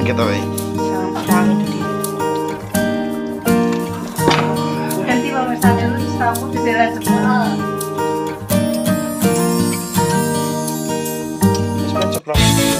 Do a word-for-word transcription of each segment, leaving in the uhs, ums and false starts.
kita wae. Jangan di ganti pemirsa dulu kamu di daerah semua. Wis ceplok.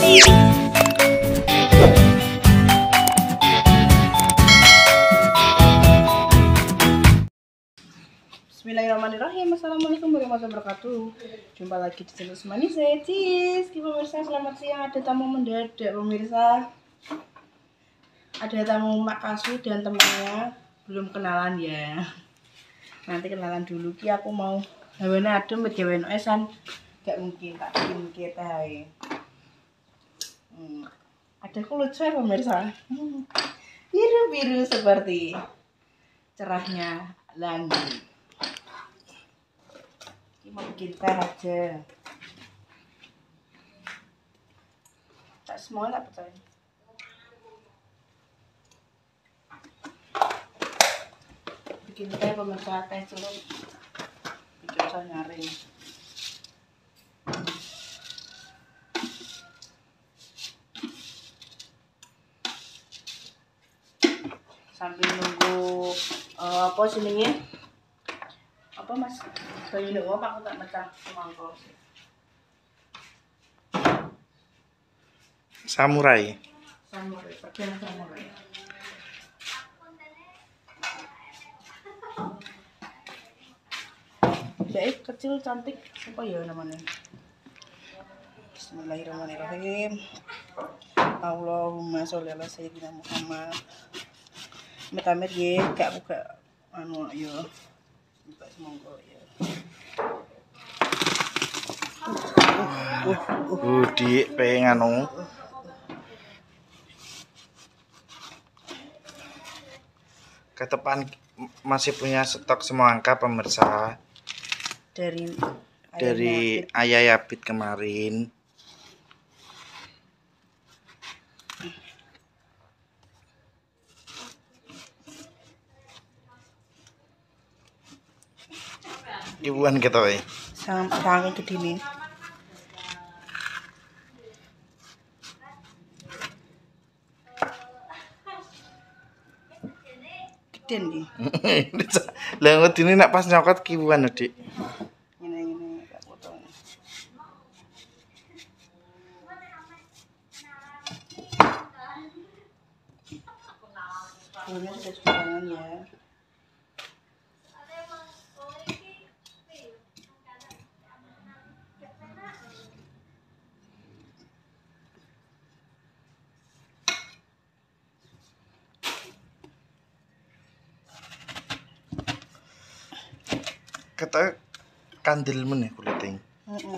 Bismillahirrahmanirrahim. Assalamualaikum warahmatullahi wabarakatuh. Jumpa lagi di channel Semani Cheese. Pemirsa, selamat siang. Ada tamu mendadak pemirsa. Ada tamu Mak Kasu dan temannya. Belum kenalan ya. Nanti kenalan dulu. Ki aku mau hawane adem bet gawe esan. Gak mungkin tak bikin kita. Hmm. Ada kulit saya pemirsa. Hmm. Biru-biru seperti cerahnya langit. Mau bikin teh aja. Tak semua tak percaya. Bikin teh pemirsa, teh celup. Bikin usah nyaring. Sambil nunggu uh, apa sininya? Apa mas? Bayu nunggu apa aku tak mecah semangkok. Samurai. Samurai, pedang samurai. Baik kecil cantik apa ya namanya? Bismillahirrahmanirrahim. Allahumma sholli ala sayyidina Muhammad. Amit-amit ya, gak buka anu ya. Buka semangkok ya. Budi pengen anu. Ketepan masih punya stok semangka pemirsa. Dari Dari Ayah Yabit kemarin. Ibuan kita wae. sang sange gede nih. Gede nih. Lah ngene nek pas nyokot kibuan, Dik. Ini-ini tak potong. Ini sudah sembarangan ya. Kata kandil meneh kuliting. Heeh.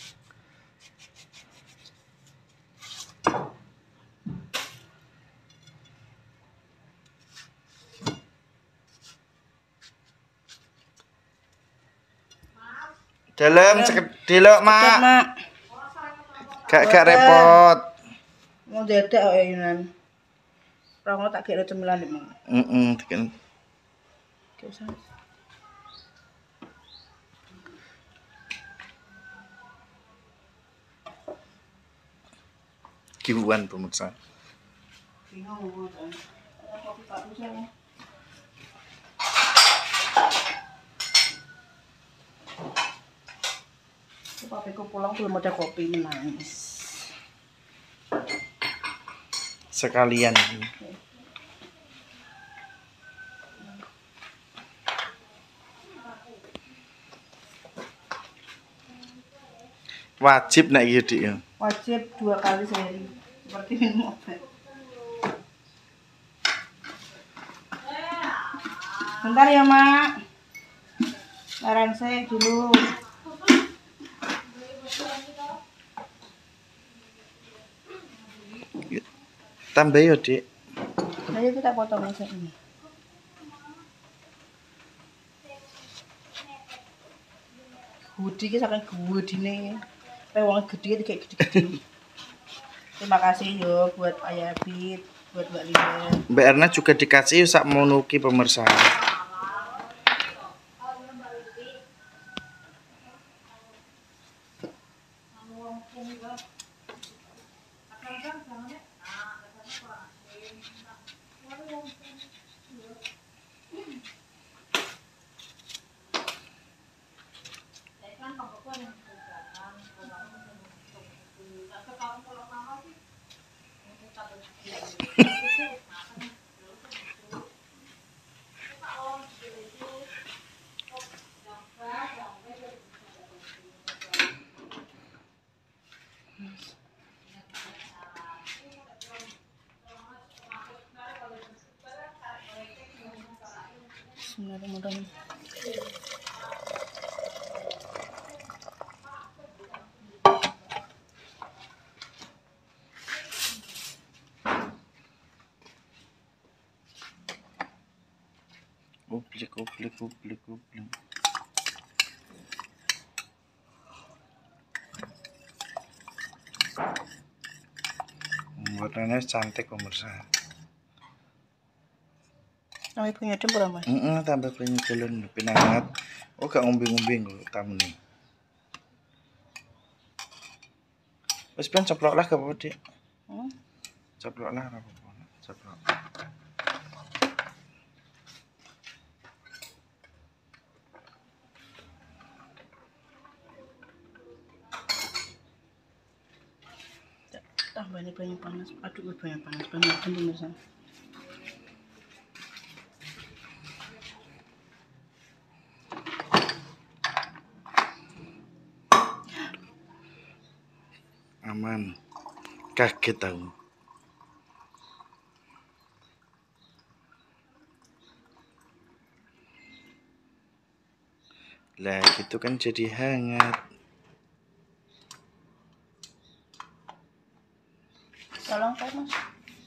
Dalam sekedhik lho, Mak. Mak. Gak gak repot. Mau dadak kok yunan. Ora ngono tak kira cemilan iki, Mak. Heeh, tekan. Gak usah. Kibuan pemirsa. Bingung mau kan. Kopi tak bisa. Papiku pulang belum ada kopi, menangis. Sekalian. Wajib nek iki, Dik. Wajib dua kali sehari. Seperti minum obat. Bentar ya, Mak. Laran saya dulu. Tambah ya, Dik. Ayo kita potong aja ini. Gudi ki saking gedine. Wong gede kayak gede-gede. Terima kasih yo buat Ayah Yabit, buat Mbak Lina. Mbak Erna juga dikasih sak monuki pemirsa. Bismillahirrahmanirrahim. Kuplik, kuplik, kuplik, kuplik. Warnanya cantik pemirsa. Sampai punya dempur Mas. Heeh, tambah banyak galon pinangat. Oh, gak ngombe-ngombe kok tamu nih. Wis ben ceplok lah gak apa-apa, Dik. Hmm? Ceplok lah ora apa-apa. Ceplok. Tambah ini banyak panas. Aduh, banyak panas banget pemirsa. Aman. Kaget tahu. Lah gitu kan jadi hangat. Tolong Pak Mas.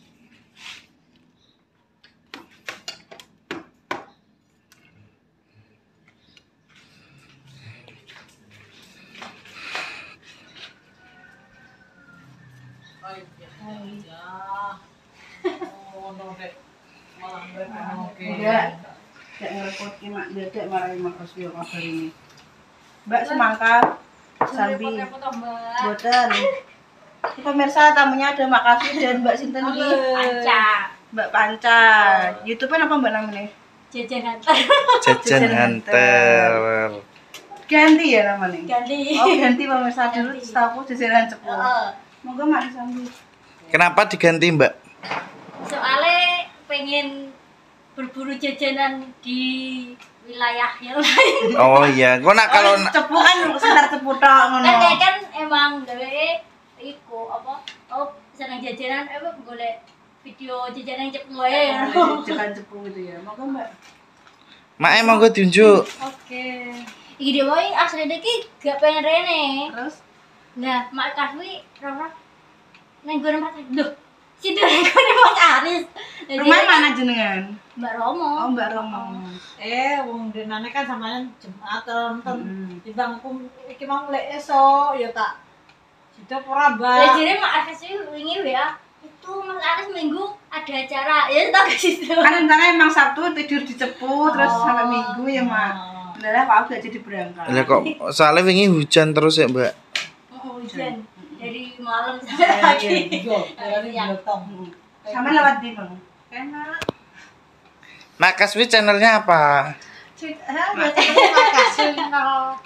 Enggak, enggak ngerepotin mak dedek marahin mak Rosbi kabar ini. Mbak semangka, sambi, boten. Ini pemirsa tamunya ada Mak Kasih dan Mbak Sinten ini. Panca. Mbak Panca. YouTube-nya apa Mbak namanya? Jajan Hunter. Jajan Hunter. Ganti ya namanya? Ganti. Oh ganti pemirsa dulu, Ganti. setahu jajanan cepu. Heeh. Moga Mak disambut. Kenapa diganti, Mbak? Soalnya pengen berburu jajanan di wilayah yang lain. Oh iya, kok nak kalau Oh, cepu kan sekitar cepu tok ngono. Kan kayak kan emang gawe iku apa? Oh, seneng jajanan apa golek video jajanan cep wae. Jajan cepu gitu ya. Moga Mbak. Mak emang gue tunjuk. Oke. Iki dhewe wae asline iki gak pengen rene. Terus Nah, Mak Kaswi Roro nang gone Mas. Loh, situ nang gone Mas Aris. Jadi, rumah mana jenengan? Mbak Romo. Oh Mbak Romo. Eh, wong denane kan sampeyan Jumat nonton. Hmm. Timbang aku iki mau mulai esuk ya tak. Sido ora, Lah Mbak. jadi Mak Aris itu wingi W A. Itu Mas Aris minggu ada acara. Ya tak ke situ. Kan rencananya emang Sabtu tidur di cepu terus Oh. sampai Minggu ya Mak. Bener aku gak jadi berangkat. Lah kok soalnya wingi hujan terus ya, Mbak. Oh, hujan dari malam Iya, sampai pagi. Iya, dari blotong. Hmm. Sama lewat di Bang. Enak. Mak Kaswi channelnya apa? Ah, makasih no.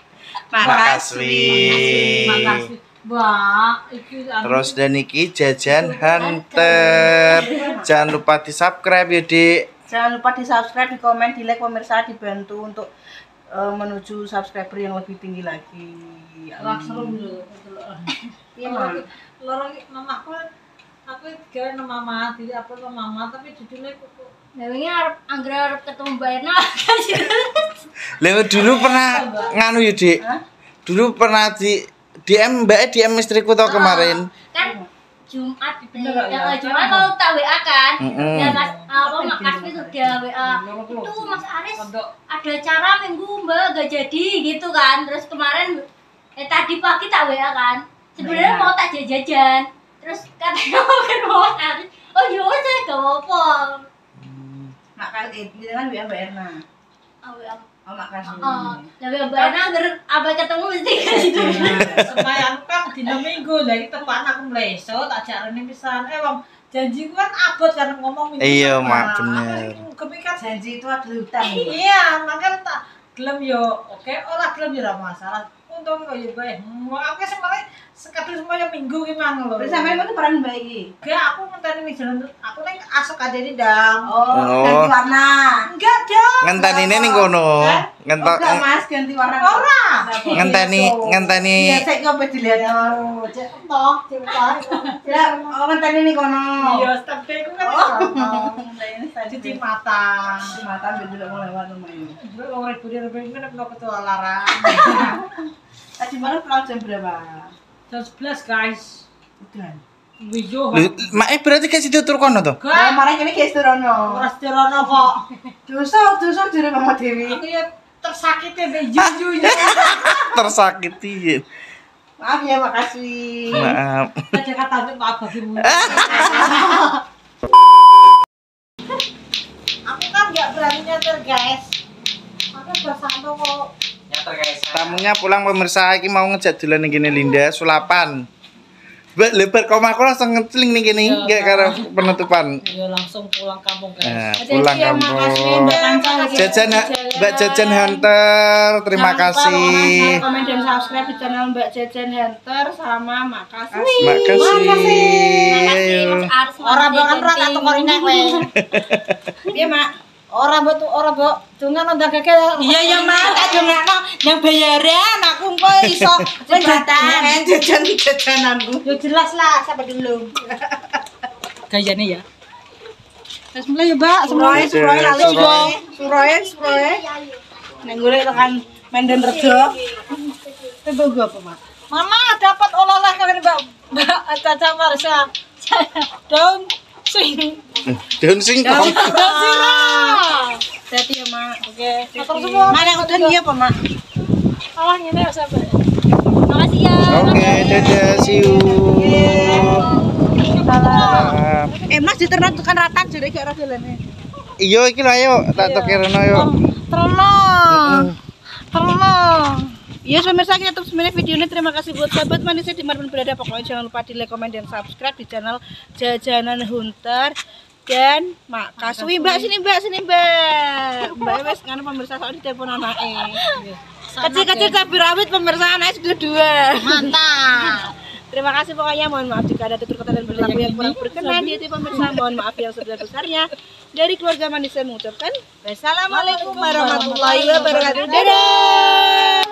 Makasih. Makasih. Wah, iki anu. Terus dan iki Jajan Hunter. Jangan lupa di subscribe ya, Dik. Jangan lupa di subscribe, di komen, di like pemirsa, dibantu untuk eh, menuju subscriber yang lebih tinggi lagi. Ora seru lho. Iya Mak. Lorong mamaku aku gawe nama mama, tidak apa nama mama tapi judulnya kok Nah, wingi arep anggere arep ketemu Mbak Erna kan situ. Lah dulu pernah nganu ya, Dik. Hah? Dulu pernah di D M Mbak D M istriku tau kemarin. Kan Jumat Bener gak ya? ya, Jumat mau tak W A kan. Mm-mm. Dan Mas apa Mak Kaswi sudah W A. Itu Mas Aris pondok. ada acara minggu Mbak gak jadi gitu kan. Terus kemarin eh tadi pagi tak W A kan. Sebenarnya mau tak jajan. Terus katanya mau ke Mas Aris. Oh iya saya gak apa-apa. Mak Kasih, ini kan W A Mbak Erna. Oh, W A. Oh Mak Kasih. Oh, tapi Mbak Erna agar apa ketemu mesti ke situ. Semayan kan dina minggu lagi tepan aku mleso tak jarane pisan. Eh wong janjiku kan abot kan ngomong minggu. Iya, depan. Mak, Aku bener. Kepikiran Janji itu adalah hutang. iya, makanya tak gelem yo. Oke, ora gelem yo ora masalah. Untung kok yo bae. Hmm, aku sebenarnya Sekadar semuanya minggu ki mang lho. Terus sampean itu peran Mbak iki. Gak, aku ngenteni ning jalan. Aku ning asok aja nih dang. Oh, Oh. ganti warna. Enggak dong. Ngenteni ning kono. Ngentok Enggak Mas, ganti warna. Ora. ngenteni ngenteni Iya, saya kok dilihat. Oh, cek toh, cek toh. Ya, oh ngenteni ning kono. Iya, stepku ku kan Oh. iso. Cuci mata. Mata beda mau lewat rumah ini. Gue mau ribu-ribu ini kan mau ketularan. Tadi malam pulang jam berapa? Jam sebelas guys. Udah. Wijo. Lho, mak eh berarti kasih tur kono to? Nah, Gak. marah kene guys turono. Ora sederhana kok. Dosa, dosa jare Mama Dewi. Aku ya tersakiti be juju. Tersakiti. Maaf ya, makasih. Maaf. Ada kata maaf bagimu. Aku kan nggak berani nyetir guys. Aku bersama kok. Tamunya pulang pemirsa iki mau ngejak dolan ning kene Linda sulapan. Mbak lebar koma aku langsung ngeceling ning kene gak karo penutupan. Ya langsung pulang kampung guys. Nah, pulang kampung. Jajan Jajan Mbak Jajan Hunter, terima kasih. Komen dan subscribe di channel Mbak Jajan Hunter sama makasih. Makasih. Makasih Mas Aris. Ora bakal ora tak tokori nek kowe. Iya, Mak. Ora mbok ora mbok dungan ndak gege. Iya ya Mak, tak dongakno yang bayaran aku kok iso jembatan jajan-jajananku. Yo jelas lah sampai dulu. Gayane ya. Wis mulai ya, Mbak. Suroe, suroe lalu Suroe. yo. Suroe, suroe. Nek golek tekan Menden Rejo. Tembok gua apa, Mak? Mama dapat oleh-oleh kali Mbak Mbak Caca Marsha. Daun sing. Daun singkong. Daun sirah. Hati ya, Mak. Oke, matur semua. Mana udan iya apa, Mak? Alah ngene ya sampai. Makasih ya. Oke, dadah, see you. Salam. Eh, Mas diternak tekan ratan jare gak ora dolane. Iya iki lho ayo tak tokerono yo. Terno. Terno. Ya pemirsa kita tutup sebenarnya video ini. Terima kasih buat sahabat manisnya dimanapun berada. Pokoknya jangan lupa di like, komen, dan subscribe di channel Jajanan Hunter dan Mak Kaswi. Mbak sini Mbak sini Mbak. Mbak wes kan pemirsa soalnya telepon anaknya. Kecil-kecil tapi rawit pemirsa anaknya sudah dua. Mantap. Terima kasih pokoknya. Mohon maaf jika ada tutur kata dan perilaku yang kurang berkenan di hati pemirsa. Mohon maaf yang sebesar-besarnya. Dari keluarga manis saya mengucapkan wassalamualaikum warahmatullahi wabarakatuh. Dadah.